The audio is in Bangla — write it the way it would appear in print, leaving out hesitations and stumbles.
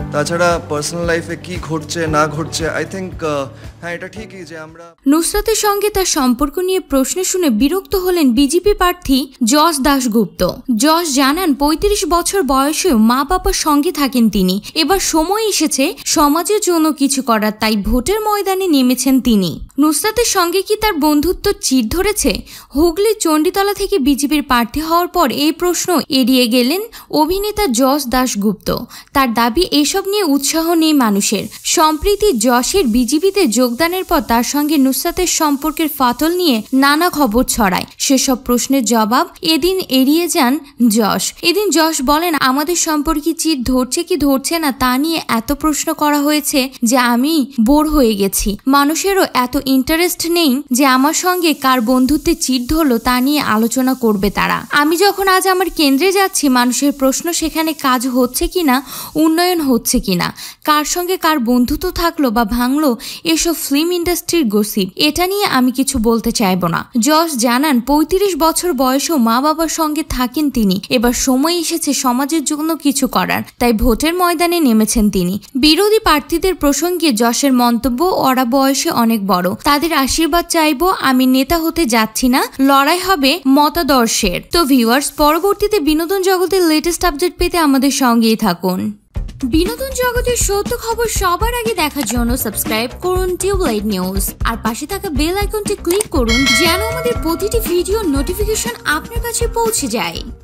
তাছাড়া পার্সোনাল লাইফে কি ঘটছে না ঘটছে আই থিঙ্ক হ্যাঁ এটা ঠিকই যে আমরা। নুসরাতের সঙ্গে তার সম্পর্ক নিয়ে প্রশ্ন শুনে বিরক্ত হলেন বিজেপি প্রার্থী যশ দাশগুপ্ত। যশ জানান ৩৫ বছর বয়সেও মা বাবার সঙ্গে থাকেন তিনি। এবার সময় এসেছে সমাজের জন্য কিছু করার, তাই ভোটের ময়দানে নেমেছেন তিনি। নুসরাতের সঙ্গে কি তার বন্ধুত্ব চির ধরেছে? হুগলির চণ্ডীতলা থেকে বিজেপির প্রার্থী হওয়ার পর এই প্রশ্ন এড়িয়ে গেলেন অভিনেতা যশ দাশগুপ্ত। তার দাবি এসব নিয়ে উৎসাহ নেই মানুষের। সম্প্রতি যশের বিজেপিতে যোগদানের পর তার সঙ্গে নুসরাতের সম্পর্কের ফাটল নিয়ে নানা খবর ছড়ায়। সেসব প্রশ্নের জবাব এদিন এড়িয়ে যান যশ। এদিন যশ বলেন, আমাদের সম্পর্কে চির ধরছে কি ধরছে না তা নিয়ে এত প্রশ্ন করা হয়েছে যে আমি বোর হয়ে গেছি। মানুষেরও এত ইন্টারেস্ট নেই যে আমার সঙ্গে কার বন্ধুত্বে চির ধরলো তা নিয়ে আলোচনা করবে তারা। আমি যখন আজ আমার কেন্দ্রে যাচ্ছি, মানুষের প্রশ্ন সেখানে কাজ হচ্ছে কিনা, উন্নয়ন হচ্ছে কিনা, কার সঙ্গে কার বন্ধুত্ব থাকলো বা ভাঙলো, এসব ফিল্ম ইন্ডাস্ট্রির গসিপ। এটা নিয়ে আমি কিছু বলতে চাইবো না। যশ জানান ৩৫ বছর বয়সেও মা বাবার সঙ্গে থাকেন তিনি। এবার সময় এসেছে সমাজের জন্য কিছু করার, তাই ভোটের ময়দানে নেমেছেন তিনি। বিরোধী প্রার্থীদের প্রসঙ্গে যশের মন্তব্য, ওরা বয়সে অনেক বড়, তাদের আশীর্বাদ চাইবো। আমি নেতা হতে যাচ্ছি না, লড়াই হবে মতাদর্শের। তো ভিউয়ার্স, পরবর্তীতে বিনোদন জগতের লেটেস্ট আপডেট পেতে আমাদের সঙ্গেই থাকুন। বিনোদন জগতের সত্য খবর সবার আগে দেখার জন্য সাবস্ক্রাইব করুন টিউবলাইট নিউজ, আর পাশে থাকা বেল আইকনটি ক্লিক করুন যেন আমাদের প্রতিটি ভিডিও নোটিফিকেশন আপনার কাছে পৌঁছে যায়।